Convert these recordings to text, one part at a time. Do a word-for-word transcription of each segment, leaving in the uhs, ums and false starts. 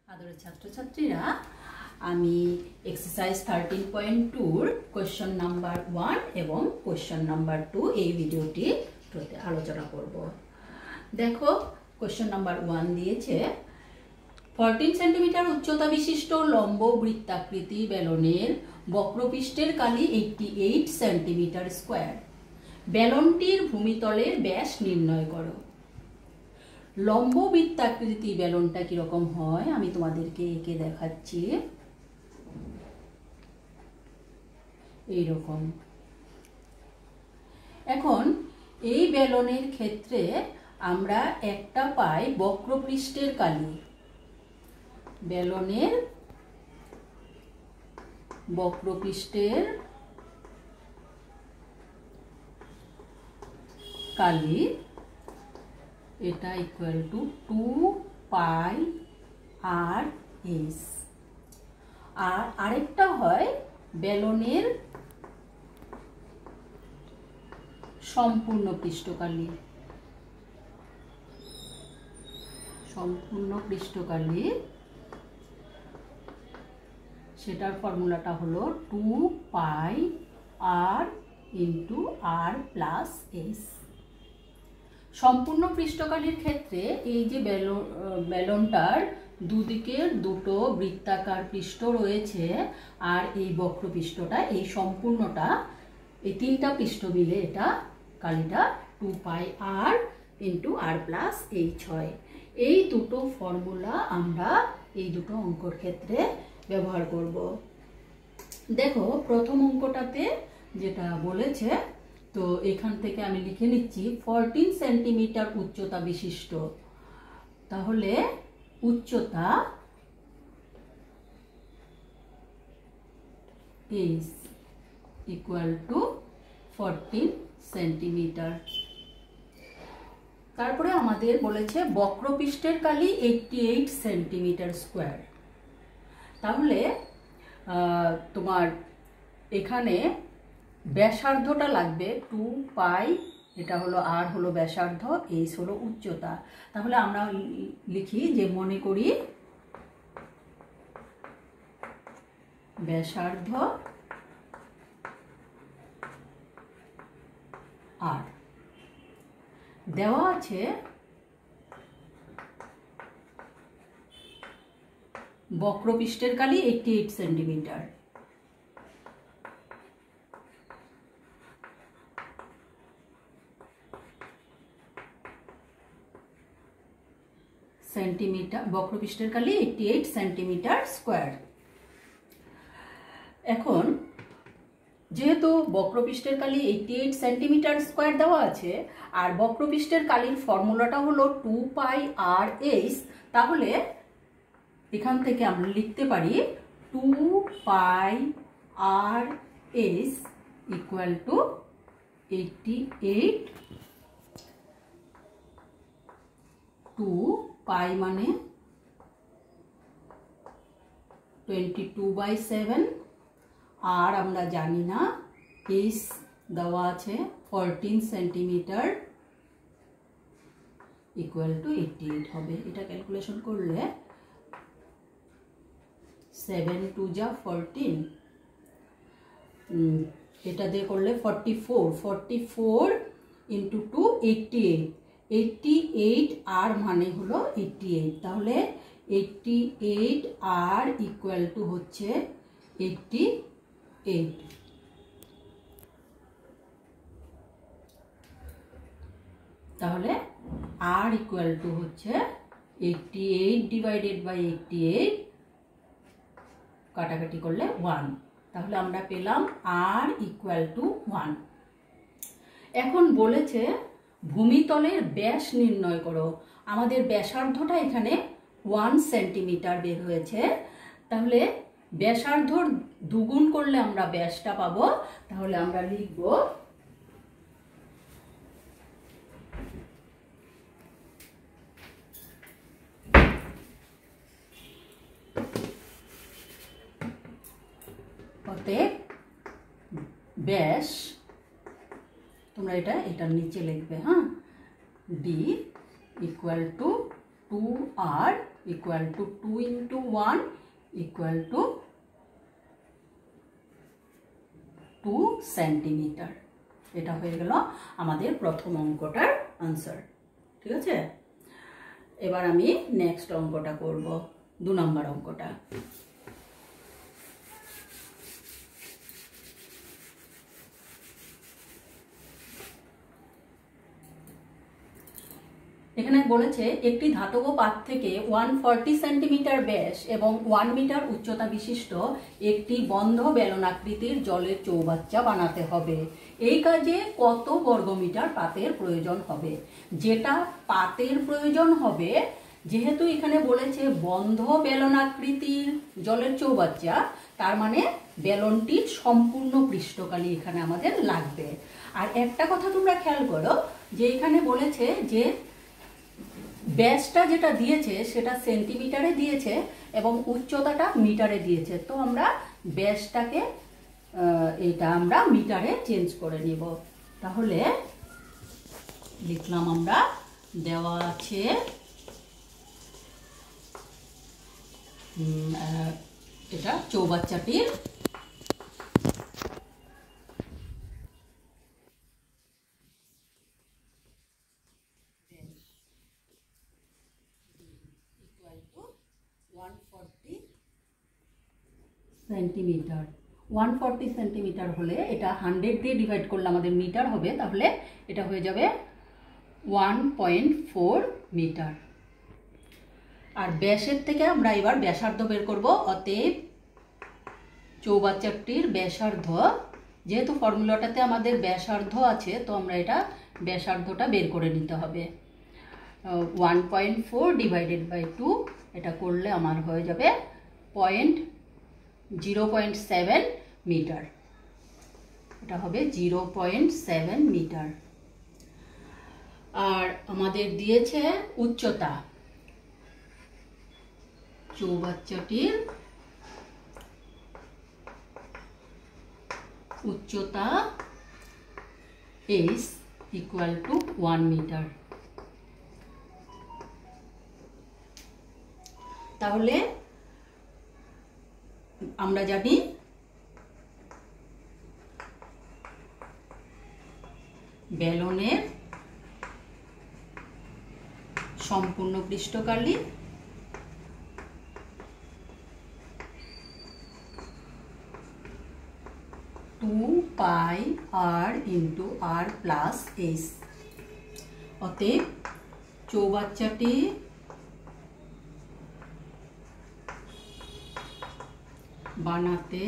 আদরের ছাত্রছাত্রীরা আমি এক্সারসাইজ থার্টিন পয়েন্ট টুর কোয়েশ্চন নাম্বার ওয়ান এবং কোয়েশ্চন নাম্বার টু এই ভিডিওটি আলোচনা করব। দেখো কোয়েশ্চন নাম্বার ওয়ান দিয়েছে ফোরটিন সেন্টিমিটার উচ্চতা বিশিষ্ট লম্ব বৃত্তাকৃতি বেলনের বক্রপৃষ্ঠের কালি এইটটি এইট সেন্টিমিটার স্কোয়ার। বেলনটির ভূমিতলের ব্যাস নির্ণয় করো। লম্ব বৃত্তাকৃতি বেলনটা কিরকম হয় আমি তোমাদেরকে এঁকে দেখাচ্ছি। এইরকম। এখন এই বেলনের ক্ষেত্রে আমরা একটা পাই বক্রপৃষ্ঠের কালি। বেলনের বক্রপৃষ্ঠের কালি এটা equal to two pi R S. আর আরেকটা হয় বেলনের সম্পূর্ণ পৃষ্ঠকালি। সম্পূর্ণ পৃষ্ঠকালি সেটার ফর্মুলাটা হলো two pi R into R plus S. সম্পূর্ণ পৃষ্ঠকালির ক্ষেত্রে এই যে বেলন বেলনটার দুদিকের দুটো বৃত্তাকার পৃষ্ঠ রয়েছে আর এই বক্রপৃষ্ঠটা এই সম্পূর্ণটা এই তিনটা পৃষ্ঠ মিলে এটা কালিটা two pi R into R plus H হয়। এই দুটো ফর্মুলা আমরা এই দুটো অঙ্কর ক্ষেত্রে ব্যবহার করব। দেখো প্রথম অঙ্কটাতে যেটা বলেছে তো এখান থেকে আমি লিখে নিচ্ছি ফোরটিন সেন্টিমিটার উচ্চতা বিশিষ্ট। তাহলে উচ্চতা is equal to fourteen centimetre. তারপরে আমাদের বলেছে বক্রপৃষ্ঠের কালি এইটটি এইট সেন্টিমিটার স্কোয়ার। তাহলে তোমার এখানে ব্যাসার্ধটা লাগবে টু পাই, এটা হলো আর হলো ব্যাসার্ধ, এইচ হলো উচ্চতা। তাহলে আমরা লিখি যে মনে করি ব্যাসার্ধ আর দেওয়া আছে বক্রপৃষ্ঠের কালি এইটটি এইট সেন্টিমিটার। সেন্টিমিটার বক্রপৃষ্ঠের কালি এইটটি এইট সেন্টিমিটার স্কোয়ার। এখন যেহেতু বক্রপৃষ্ঠের কালি এইটটি এইট সেন্টিমিটার স্কোয়ার দেওয়া আছে আর বক্রপৃষ্ঠের কালির ফর্মুলাটা হলো টু পাই আর এইচ, তাহলে এখান থেকে আমরা লিখতে পারি two pi R H equal to eighty eight. Two pi মানে টোয়েন্টি টু বাই সেভেন, আর আমরা জানি না, এইচ দেওয়া আছে fourteen centimetre equal to eighty eight হবে। এটা ক্যালকুলেশন করলে সেভেন টু যা ফোরটিন, এটা দিয়ে করলে forty four, forty four into two eighty eight, eighty eight আর মানে হলো এইটটি এইট। তাহলে eighty eight R equal to হচ্ছে এইটটি এইট। তাহলে আর ইকুয়াল টু হচ্ছে eighty eight divided by eighty eight, কাটাকাটি করলে ওয়ান। তাহলে আমরা পেলাম আর ইকুয়াল টু ওয়ান। এখন বলেছে ভূমিতলের ব্যাস নির্ণয় করো। আমাদের ব্যাসার্ধটা এখানে ওয়ান সেন্টিমিটার বের হয়েছে, তাহলে ব্যাসার্ধর দুগুণ করলে আমরা ব্যাসটা পাবো। তাহলে আমরা লিখব অতএব ব্যাস, তোমরা এটা এটার নিচে লিখবে, হ্যাঁ, D equal to two R equal to two into one equal to two centimetre. এটা হয়ে গেল আমাদের প্রথম অঙ্কটার আনসার। ঠিক আছে, এবার আমি নেক্সট অঙ্কটা করব, দু নম্বর অঙ্কটা। এখানে বলেছে একটি ধাতব পাত থেকে ওয়ান ফর্টি সেন্টিমিটার ব্যাস এবং ওয়ান মিটার উচ্চতা বিশিষ্ট একটি বন্ধ বেলনাকৃতির জলের চৌবাচ্চা বানাতে হবে। এই কাজে কত বর্গমিটার পাতের প্রয়োজন হবে? যেটা পাতের প্রয়োজন হবে, যেহেতু এখানে বলেছে বন্ধ বেলনাকৃতির জলের চৌবাচ্চা, তার মানে বেলনটির সম্পূর্ণ পৃষ্ঠকালি এখানে আমাদের লাগবে। আর একটা কথা তোমরা খেয়াল করো যে এখানে বলেছে যে ব্যাসটা যেটা দিয়েছে সেটা সেন্টিমিটারে দিয়েছে এবং উচ্চতাটা মিটারে দিয়েছে। তো আমরা ব্যাসটাকে এটা আমরা মিটারে চেঞ্জ করে নিব। তাহলে লিখলাম আমরা, দেওয়া আছে এটা চৌবাচ্চাটির সেন্টিমিটার। ওয়ান ফর্টি সেন্টিমিটার হলে এটা হান্ড্রেড দিয়ে ডিভাইড করলে আমাদের মিটার হবে, তাহলে এটা হয়ে যাবে ওয়ান পয়েন্ট ফোর মিটার। আর ব্যাসের থেকে আমরা এবার ব্যাসার্ধ বের করব। অতএব চৌবাচ্চাটির ব্যাসার্ধ, যেহেতু ফর্মুলাটাতে আমাদের ব্যাসার্ধ আছে, তো আমরা এটা ব্যাসার্ধটা বের করে নিতে হবে। One point four divided by two, এটা করলে আমার হয়ে যাবে point zero point seven metre. এটা হবে জিরো পয়েন্ট সেভেন মিটার। আর আমাদের দিয়েছে উচ্চতা, চৌবাচ্চাটির উচ্চতা is equal to one metre. তাহলে আমরা জানি বেলনের সম্পূর্ণ পৃষ্ঠকালি two pi R into R plus S. অতএব চৌবাচ্চাটি বানাতে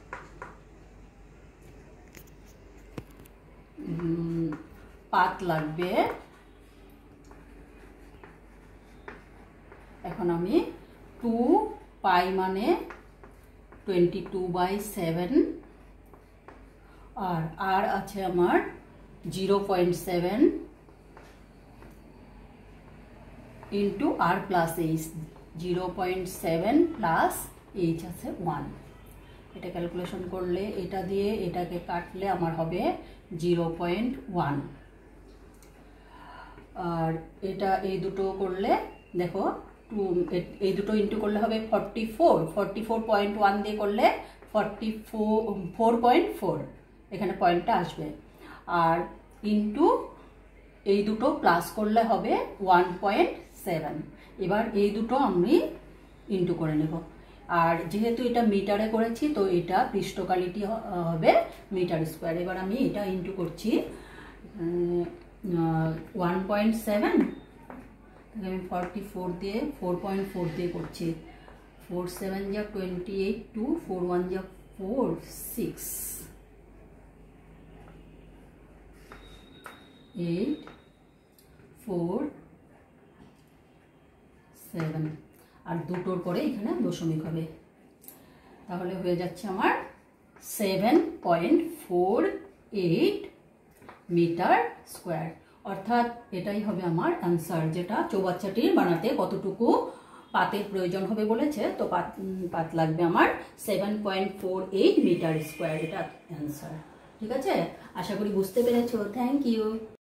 পাত লাগবে, এখন আমি টু পাই মানে টোয়েন্টি টু বাই সেভেন, আর আর আছে আমার zero point seven into R plus H, zero point seven plus H আছে ওয়ান। এটা ক্যালকুলেশন করলে এটা দিয়ে এটাকে কাটলে আমার হবে জিরো পয়েন্ট ওয়ান। আর এটা এই দুটো করলে দেখো টু, এই দুটো ইন্টু করলে হবে forty four, forty four point one দিয়ে করলে forty four four point four, এখানে পয়েন্টটা আসবে। আর ইন্টু এই দুটো প্লাস করলে হবে ওয়ান পয়েন্ট সেভেন। এবার এই দুটো আমি ইন্টু করে নেব। আর যেহেতু এটা মিটারে করেছি, তো এটা পৃষ্ঠকালিটি হবে মিটার স্কোয়ার। এবার আমি এটা ইন্টু করছি ওয়ান পয়েন্ট সেভেন, আমি ফর্টি ফোর দিয়ে ফোর পয়েন্ট ফোর দিয়ে করছি। ফোর সেভেন যা twenty eight, two four one যা four, six, eight, four, seven, আর দুটোর পরে এখানে দশমিক হবে। তাহলে হয়ে যাচ্ছে আমার seven point four eight metre square. অর্থাৎ এটাই হবে আমার অ্যান্সার, যেটা চৌবাচ্চাটির বানাতে কতটুকু পাতের প্রয়োজন হবে বলেছে। তো পাত পাত লাগবে আমার seven point four eight metre square, এটা অ্যান্সার। ঠিক আছে, আশা করি বুঝতে পেরেছো। Thank you.